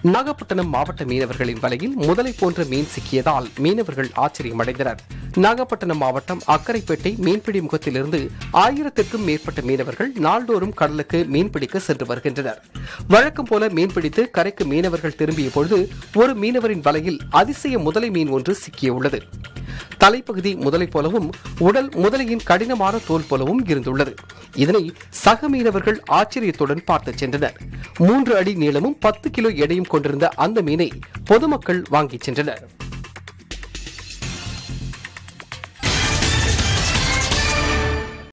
நாகப்பட்டினம் மாவட்ட மீனவர்களின் வலையில் முதலை போன்ற மீன் சிக்கியதால் மீனவர்கள் ஆச்சரியமடைந்தனர். நாகப்பட்டினம் மாவட்டம் அக்கரைப்பேட்டை மீன்பிடி முகத்திலிருந்து 1000க்கும் மேற்பட்ட மீனவர்கள் நாள்தோறும் கடலுக்கு மீன்பிடிக்க சென்று வருகின்றனர். வழக்கம் போல மீன்பிடித்து கரைக்கு மீனவர்கள் திரும்பிய பொழுது ஒரு மீனவரின் வலையில் அதிசய முதலை மீன் ஒன்று சிக்கியுள்ளது. தலைப்பகுதி முதலை போலவும் உடல் முதலையின் கடினமான தோல் போலவும் இருந்துள்ளது. இதனை சக மீனவர்கள் ஆச்சரியத்துடன் பார்த்து சென்றனர். 3 அடி நீளமும் 10 கிலோ எடையும் கொண்டிருந்த அந்த மீனை பொதுமக்கள் வாங்கிச் சென்றனர்.